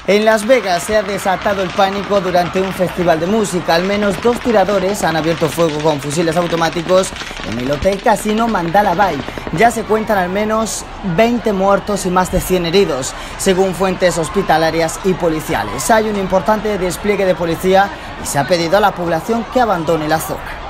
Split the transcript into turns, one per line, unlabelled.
En Las Vegas se ha desatado el pánico durante un festival de música. Al menos 2 tiradores han abierto fuego con fusiles automáticos en el Hotel Casino Mandala Bay. Ya se cuentan al menos 20 muertos y más de 100 heridos, según fuentes hospitalarias y policiales. Hay un importante despliegue de policía y se ha pedido a la población que abandone la zona.